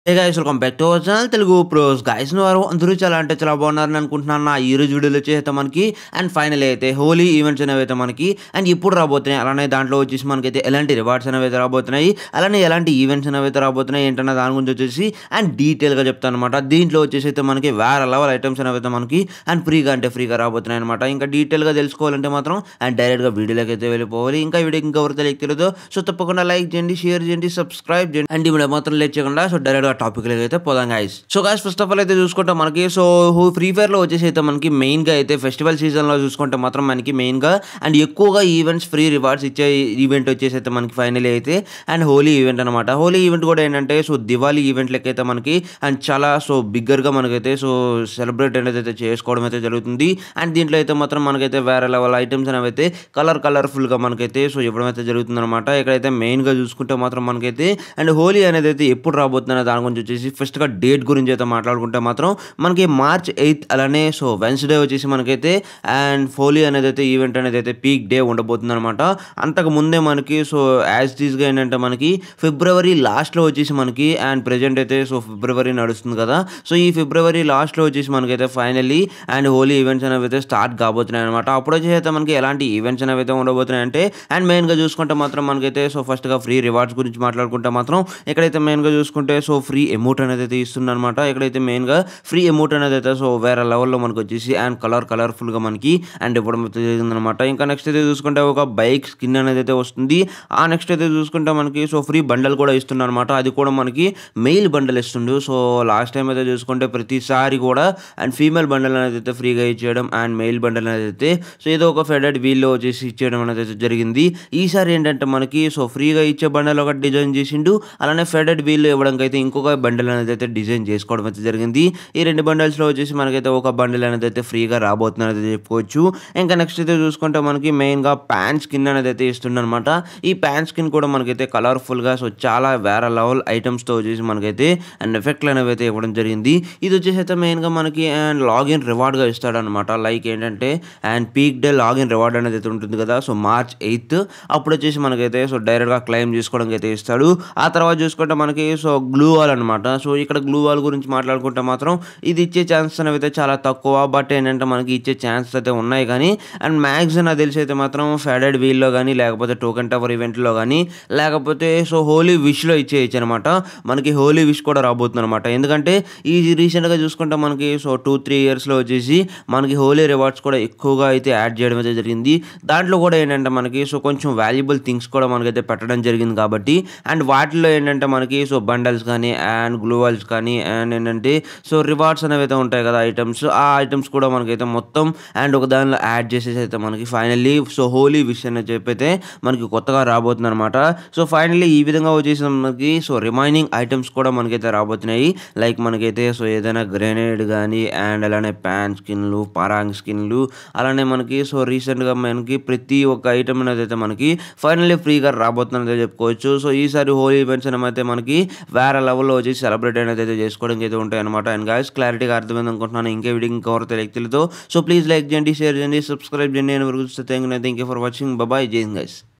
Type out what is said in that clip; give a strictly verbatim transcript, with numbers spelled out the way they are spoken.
Hey guys welcome back to our channel Telugu Pros guys వారు అందరూ చాలా అంటే చాలా బాగున్నారని అనుకుంటున్నాను. నా ఈ రోజు వీడియోలో వచ్చేసి మనకి అండ్ ఫైనల్ అయితే హోలీ ఈవెంట్స్ అనేవి అయితే మనకి అండ్ ఇప్పుడు రాబోతున్నాయి. అలానే దాంట్లో వచ్చేసి మనకైతే ఎలాంటి రివార్డ్స్ అనేవి అయితే రాబోతున్నాయి, అలానే ఎలాంటి ఈవెంట్స్ అనేవి అయితే రాబోతున్నాయి ఏంటన్న దాని గురించి వచ్చేసి అండ్ డీటెయిల్గా చెప్తాను అనమాట. దీంట్లో వచ్చేసి అయితే మనకి వేరే లెవెల్ ఐటమ్స్ అనేవి అయితే మనకి అండ్ ఫ్రీగా అంటే ఫ్రీగా రాబోతున్నాయి అనమాట. ఇంకా డీటెయిల్గా తెలుసుకోవాలంటే మాత్రం అండ్ డైరెక్ట్గా వీడియోలోకి అయితే వెళ్ళిపోవాలి. ఇంకా వీడియోకి ఇంకెవరు తెలియదు సో తప్పకుండా లైక్ చేయండి, షేర్ చేయండి, సబ్స్క్రైబ్ చేయండి. అండ్ ఇప్పుడు మాత్రం లేట్ చేయకుండా సో డైరెక్ట్గా టాపిక్ అయితే పోదాం guys. So guys first of all అయితే చూసుకుంటే మనకి సో ఫ్రీ ఫైర్ లో వచ్చేసి అయితే మనకి మెయిన్ గా అయితే ఫెస్టివల్ సీజన్ లో చూసుకుంటే మాత్రం మనకి మెయిన్ గా అండ్ ఎక్కువగా ఈవెంట్స్ ఫ్రీ రివార్డ్స్ ఇచ్చే ఈవెంట్ వచ్చేసి అయితే మనకి ఫైనల్ అయితే అండ్ హోలీ ఈవెంట్ అనమాట. హోలీ ఈవెంట్ కూడా ఏంటంటే సో దివాళీ ఈవెంట్ లెక్క అయితే మనకి అండ్ చాలా సో బిగ్గర్ గా మనకైతే సో సెలబ్రేట్ అనేది అయితే చేసుకోవడం అయితే జరుగుతుంది. అండ్ దీంట్లో అయితే మాత్రం మనకైతే వేరే లెవెల్ ఐటమ్స్ అనేవి అయితే కలర్ కలర్ఫుల్ గా మనకైతే సో ఇవ్వడం అయితే జరుగుతుంది అనమాట. ఇక్కడైతే మెయిన్ గా చూసుకుంటే మాత్రం మనకైతే అండ్ హోలీ అనేది అయితే ఎప్పుడు రాబోతుందనే దాని గురించి వచ్చేసి ఫస్ట్ గా డేట్ గురించి అయితే మాట్లాడుకుంటే మాత్రం మనకి మార్చ్ ఎయిత్ అలానే సో వెన్స్డే వచ్చేసి మనకైతే అండ్ హోలీ అనేది అయితే ఈవెంట్ అనేది అయితే పీక్ డే ఉండబోతుంది అనమాట. అంతకు ముందే మనకి సో యాజ్ టీజ్ గా ఏంటంటే మనకి ఫిబ్రవరి లాస్ట్ లో వచ్చేసి మనకి అండ్ ప్రెజెంట్ అయితే సో ఫిబ్రవరి నడుస్తుంది కదా. సో ఈ ఫిబ్రవరి లాస్ట్ లో వచ్చేసి మనకైతే ఫైనల్లీ అండ్ హోలీ ఈవెంట్స్ అనేవి అయితే స్టార్ట్ కాబోతున్నాయి అనమాట. అప్పుడు వచ్చేసి అయితే మనకి ఎలాంటి ఈవెంట్స్ అనేవి అయితే ఉండబోతున్నాయి అంటే అండ్ మెయిన్ గా చూసుకుంటే మాత్రం మనకైతే సో ఫస్ట్ గా ఫ్రీ రివార్డ్స్ గురించి మాట్లాడుకుంటే మాత్రం ఇక్కడైతే మెయిన్ గా చూసుకుంటే సో ఫ్రీ ఎమౌంట్ అనేది అయితే ఇస్తుంది అనమాట. ఇక్కడైతే మెయిన్ గా ఫ్రీ ఎమౌంట్ అనేది అయితే సో వేరే లెవెల్లో మనకు వచ్చేసి అండ్ కలర్ కలర్ఫుల్ గా మనకి అండ్ ఇవ్వడం అయితే జరిగింది అనమాట. ఇంకా నెక్స్ట్ అయితే చూసుకుంటే ఒక బైక్ స్కిన్ అనేది అయితే వస్తుంది. ఆ నెక్స్ట్ అయితే చూసుకుంటే మనకి సో ఫ్రీ బండల్ కూడా ఇస్తుంది అనమాట. అది కూడా మనకి మెయిల్ బండల్ ఇస్తుండు. సో లాస్ట్ టైం అయితే చూసుకుంటే ప్రతిసారి కూడా అండ్ ఫీమేల్ బండల్ అనేది అయితే ఫ్రీగా ఇచ్చేయడం అండ్ మెయిల్ బండల్ అనేది అయితే సో ఏదో ఒక ఫెడెడ్ వీల్లో వచ్చేసి ఇచ్చేయడం అనేది అయితే జరిగింది. ఈసారి ఏంటంటే మనకి సో ఫ్రీగా ఇచ్చే బండల్ ఒక డిజైన్ చేసిండు, అలానే ఫెడెడ్ వీల్ ఇవ్వడానికి అయితే ఇంకొక బండల్ అనేది అయితే డిజైన్ చేసుకోవడం అయితే జరిగింది. ఈ రెండు బండల్స్ లో వచ్చేసి మనకైతే ఒక బండిల్ అనేది అయితే ఫ్రీగా రాబోతుంది అనేది చెప్పుకోవచ్చు. ఇంకా నెక్స్ట్ అయితే చూసుకుంటే మనకి మెయిన్ గా ప్యాన్ స్కిన్ అనేది అయితే ఇస్తుండనమాట. ఈ ప్యాన్ స్కిన్ కూడా మనకైతే కలర్ఫుల్ గా సో చాలా వేరే లెవెల్ ఐటమ్స్ తో వచ్చేసి మనకైతే అండ్ ఎఫెక్ట్లు అనేవి అయితే ఇవ్వడం జరిగింది. ఇది వచ్చేసి అయితే మెయిన్ గా మనకి అండ్ లాగిన్ రివార్డ్ గా ఇస్తాడనమాట. లైక్ ఏంటంటే and peak day login reward అనేది అయితే ఉంటుంది కదా. సో మార్చ్ ఎయిత్ అప్పుడు వచ్చేసి మనకైతే సో డైరెక్ట్ గా క్లెయిమ్ చేసుకోవడానికి అయితే ఇస్తాడు. ఆ తర్వాత చూసుకుంటే మనకి సో గ్లూ వాల్ అనమాట. సో ఇక్కడ గ్లూ వాల్ గురించి మాట్లాడుకుంటే మాత్రం ఇది ఇచ్చే ఛాన్సెస్ అనేవి అయితే చాలా తక్కువ. బట్ ఏంటంటే మనకి ఇచ్చే ఛాన్సెస్ అయితే ఉన్నాయి కానీ అండ్ మ్యాక్సిమం నాకు తెలిసి అయితే మాత్రం ఫెడెడ్ వీల్లో కానీ లేకపోతే టోకెన్ టవర్ ఈవెంట్లో కానీ లేకపోతే సో హోలీ విష్లో ఇచ్చేయచ్చు అనమాట. మనకి హోలీ విష్ కూడా రాబోతుంది అనమాట. ఎందుకంటే ఈ రీసెంట్గా చూసుకుంటే మనకి సో టూ త్రీ ఇయర్స్లో వచ్చేసి మనకి హోలీ రివార్డ్స్ కూడా ఎక్కువగా అయితే యాడ్ చేయడం అయితే జరిగింది. దాంట్లో కూడా ఏంటంటే మనకి సో కొంచెం వాల్యుబుల్ థింగ్స్ కూడా మనకైతే పెట్టడం జరిగింది కాబట్టి అండ్ వాటిలో ఏంటంటే మనకి సో బండల్స్ కానీ అండ్ గ్లూవాల్స్ కానీ అండ్ ఏంటంటే సో రివార్డ్స్ అనేవి అయితే ఉంటాయి కదా ఐటమ్స్, ఆ ఐటమ్స్ కూడా మనకైతే మొత్తం అండ్ ఒక దానిలో యాడ్ చేసేసి అయితే మనకి ఫైనల్లీ సో హోలీ విష్ అని చెప్పైతే మనకి కొత్తగా రాబోతుంది అనమాట. సో ఫైనల్లీ ఈ విధంగా వచ్చేసి మనకి సో రిమైనింగ్ ఐటమ్స్ కూడా మనకైతే రాబోతున్నాయి. లైక్ మనకైతే సో ఏదైనా గ్రెనేడ్ కానీ అండ్ అలానే ప్యాన్ స్కిన్లు, పరాంగ్ స్కిన్లు, అలానే మనకి సో రీసెంట్గా మనకి ప్రతి ఒక్క ఐటమ్ అనేది అయితే మనకి ఫైనల్లీ ఫ్రీగా రాబోతుందని చెప్పుకోవచ్చు. సో ఈసారి హోలీ ఈవెంట్స్ అయితే మనకి వేరే లెవెల్లో వచ్చి సెలబ్రేట్ అనేది అయితే చేసుకోవడానికి అయితే ఉంటాయి అనమాట. అండ్ గాయస్ క్లారిటీగా అర్థమైంది అనుకుంటున్నాను. ఇంకే వీడియో ఇంకెవరు తెలియదు. సో ప్లీజ్ లైక్ చేయండి, షేర్ చేయండి, సబ్స్క్రైబ్ చేయండి. Thank you for watching. Bye, జై హింద్ గైస్.